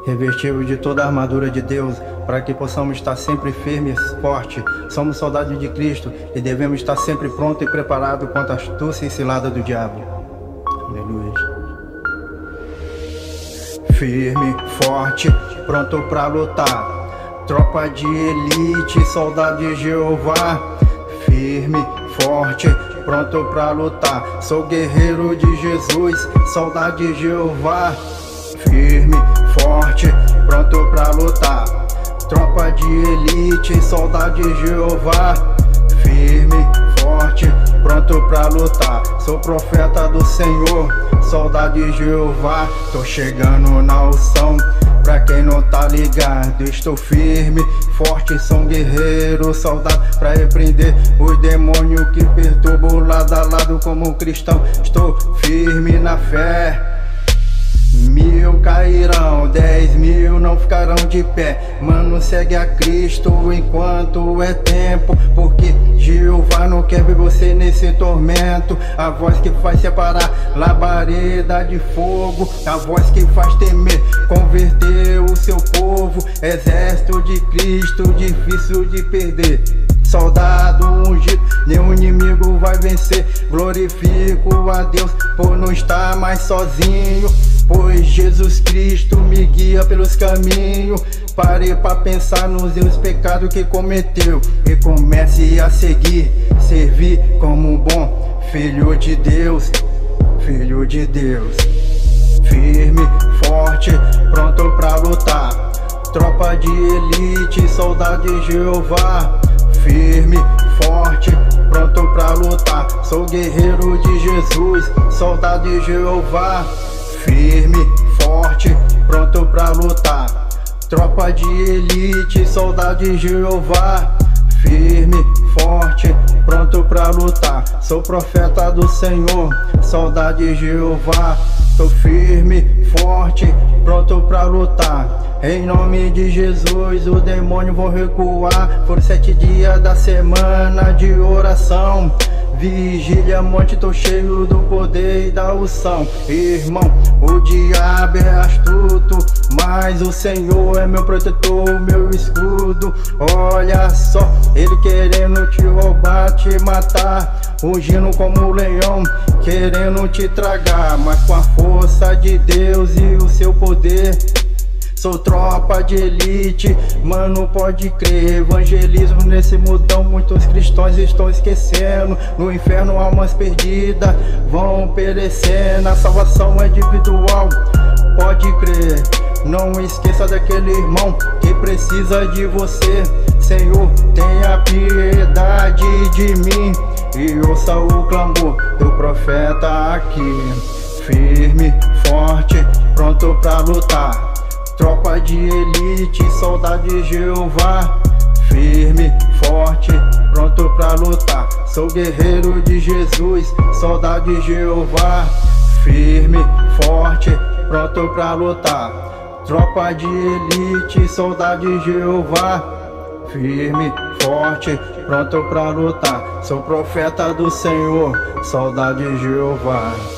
Revestivos de toda a armadura de Deus, para que possamos estar sempre firmes e fortes. Somos soldados de Cristo e devemos estar sempre pronto e preparado contra a astúcia e cilada do diabo. Aleluia. Firme, forte, pronto para lutar. Tropa de elite, soldado de Jeová. Firme, forte, pronto para lutar. Sou guerreiro de Jesus, soldado de Jeová. Firme, forte, pronto pra lutar. Tropa de elite, soldado de Jeová. Firme, forte, pronto pra lutar. Sou profeta do Senhor, soldado de Jeová. Tô chegando na unção, pra quem não tá ligado. Estou firme, forte, sou um guerreiro, soldado pra repreender os demônios que perturbam lado a lado como um cristão. Estou firme na fé. 1000 cairão, 10.000 não ficarão de pé. Mano, segue a Cristo enquanto é tempo, porque Jeová não quer ver você nesse tormento. A voz que faz separar labareda de fogo, a voz que faz temer, converter o seu povo. Exército de Cristo, difícil de perder. Soldado ungido, nenhum inimigo vai vencer. Glorifico a Deus por não estar mais sozinho, pois Jesus Cristo me guia pelos caminhos. Pare pra pensar nos seus pecados que cometeu e comece a seguir, servir como um bom filho de Deus, filho de Deus. Firme, forte, pronto pra lutar. Tropa de elite, soldado de Jeová. Firme, forte, pronto pra lutar. Sou guerreiro de Jesus, soldado de Jeová. Firme, forte, pronto pra lutar. Tropa de elite, soldado de Jeová. Firme, forte, pronto pra lutar. Sou profeta do Senhor, soldado de Jeová. Tô firme, forte, pronto pra lutar. Em nome de Jesus, o demônio vão recuar. Por 7 dias da semana de oração, vigília, monte, tô cheio do poder e da unção. Irmão, o diabo é astuto, mas o Senhor é meu protetor, meu escudo. Olha só, ele querendo te roubar, te matar, ungindo como um leão, querendo te tragar. Mas com a força de Deus e o seu poder, sou tropa de elite, mano, pode crer. Evangelismo nesse mundão, muitos cristãos estão esquecendo. No inferno almas perdidas vão perecendo. A salvação é individual, pode crer. Não esqueça daquele irmão que precisa de você. Senhor, tenha piedade de mim e ouça o clamor do profeta aqui. Firme, forte, pronto pra lutar. Tropa de elite, soldado de Jeová. Firme, forte, pronto pra lutar. Sou guerreiro de Jesus, soldado de Jeová. Firme, forte, pronto pra lutar. Tropa de elite, soldado de Jeová. Firme, forte, pronto pra lutar. Sou profeta do Senhor, soldado de Jeová.